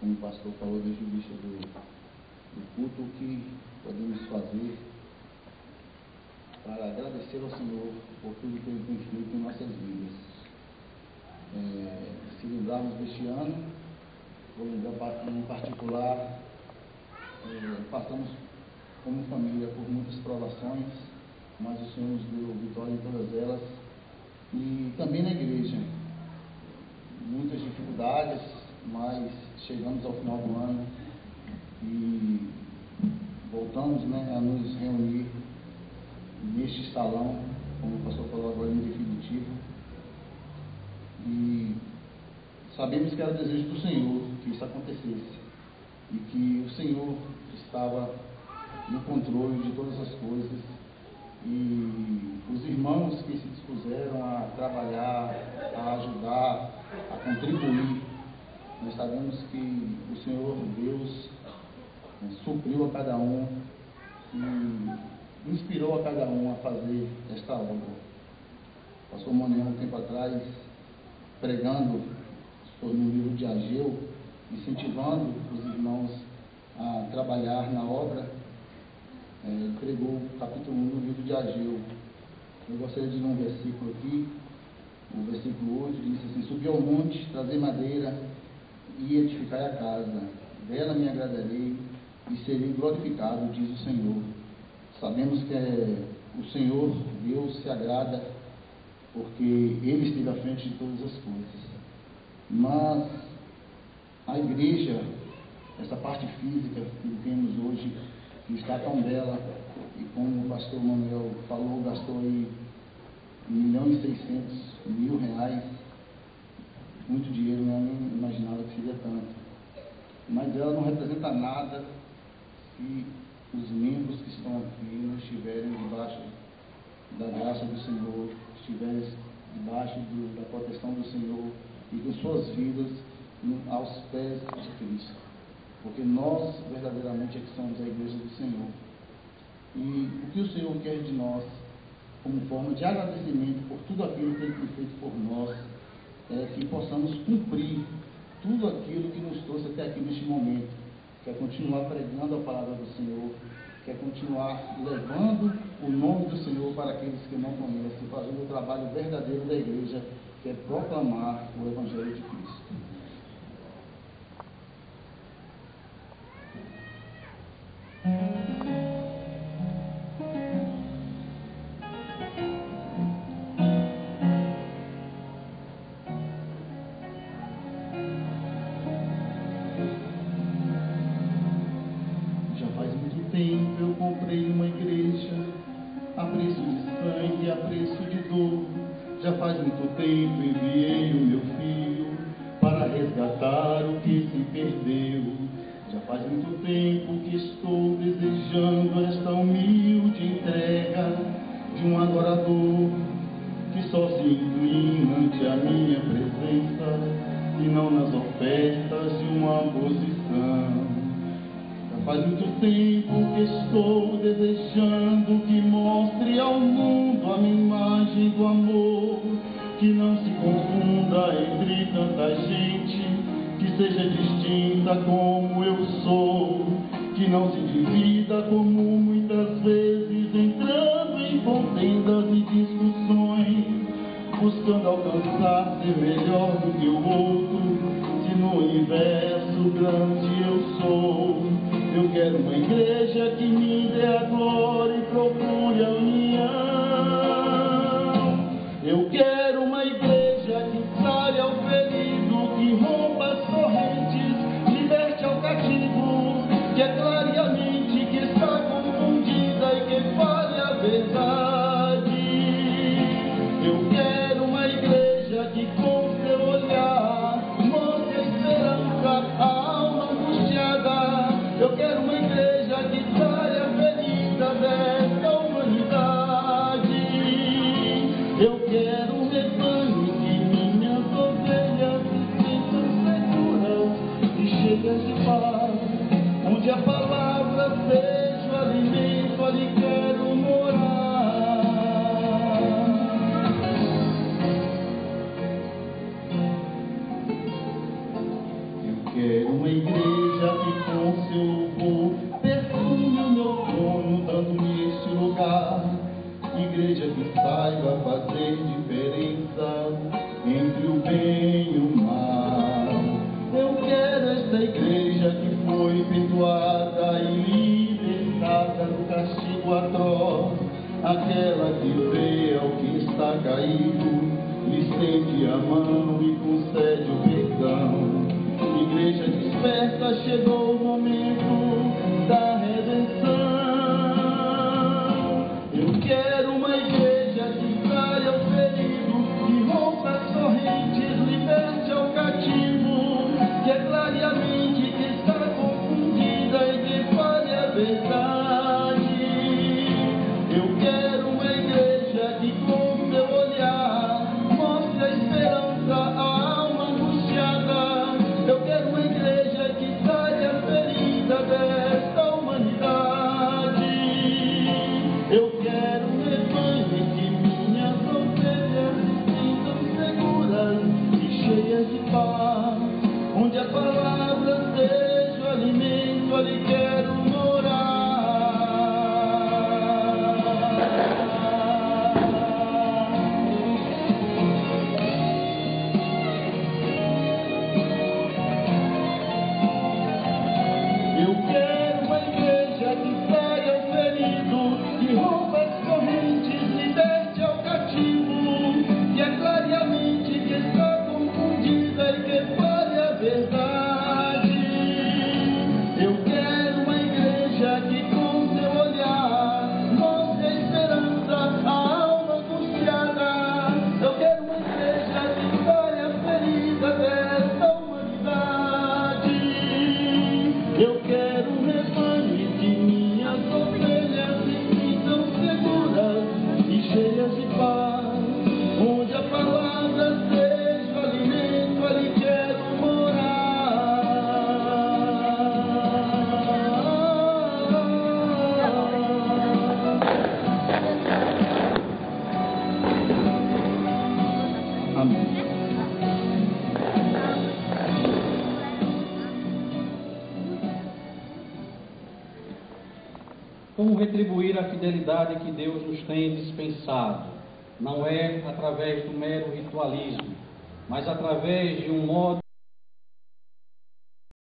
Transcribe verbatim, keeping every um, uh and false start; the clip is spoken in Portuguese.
como o pastor falou desde o início do, do culto, o que podemos fazer para agradecer ao Senhor por tudo que Ele tem feito em nossas vidas. É, se lembrarmos deste ano, vou lembrar em particular, é, passamos como família por muitas provações, mas o Senhor nos deu vitória em todas elas. E também na igreja, muitas dificuldades, mas chegamos ao final do ano e voltamos, né, a nos reunir neste salão, como o pastor falou agora, em definitivo. E sabemos que era o desejo do Senhor que isso acontecesse e que o Senhor estava no controle de todas as coisas, e os irmãos que se dispuseram a trabalhar, a ajudar, a contribuir, nós sabemos que o Senhor Deus, né, supriu a cada um e inspirou a cada um a fazer esta obra. O pastor Manuel, um tempo atrás, pregando sobre o livro de Ageu, incentivando os irmãos a trabalhar na obra, é, ele pregou o capítulo um do livro de Ageu. Eu gostaria de ler um versículo aqui, o versículo oito, diz assim: subi ao monte, trazei madeira e edificai a casa, dela me agradarei e serei glorificado, diz o Senhor. Sabemos que é, o Senhor Deus se agrada porque Ele esteve à frente de todas as coisas. Mas a igreja, essa parte física que temos hoje, que está tão bela, e como o pastor Manuel falou, gastou aí um milhão e seiscentos mil reais, muito dinheiro, né? Eu nem imaginava que seria tanto. Mas ela não representa nada se os membros que estão aqui não estiverem debaixo da graça do Senhor, estiverem debaixo do, da proteção do Senhor e com suas vidas aos pés de Cristo. Porque nós verdadeiramente é que somos a igreja do Senhor. E o que o Senhor quer de nós, como forma de agradecimento por tudo aquilo que Ele tem feito por nós, é que possamos cumprir tudo aquilo que nos trouxe até aqui neste momento, que é continuar pregando a palavra do Senhor, que é continuar levando o nome do Senhor para aqueles que não conhecem, fazendo o trabalho verdadeiro da igreja, que é proclamar o Evangelho de Cristo. Já faz muito tempo enviei o meu filho para resgatar o que se perdeu. Já faz muito tempo que estou desejando esta humilde entrega de um adorador que só se inclina ante a minha presença e não nas ofertas de uma posição. Já faz muito tempo que estou desejando que mostre ao mundo a minha imagem do amor, que não se confunda entre tanta gente, que seja distinta como eu sou, que não se divida como muitas vezes, entrando em contendas e discussões, buscando alcançar ser melhor do que o outro, se no universo grande eu sou. Eu quero uma igreja que me dê a glória e procure a união. Eu quero uma igreja que sare ao ferido, que rompa as correntes, liberte ao cativo, que aclare a mente que está confundida e que fale a verdade. Eu quero uma igreja que com seu olhar mostre a esperança à alma angustiada. Eu quero uma igreja que sare a ferida desta humanidade. Eu quero um rebanho que minhas ovelhas se sintam seguras e cheias de paz, onde a palavra seja o alimento, ali quero morar. Eu quero uma igreja Como retribuir a fidelidade que Deus nos tem dispensado? Não é através do mero ritualismo, mas através de um modo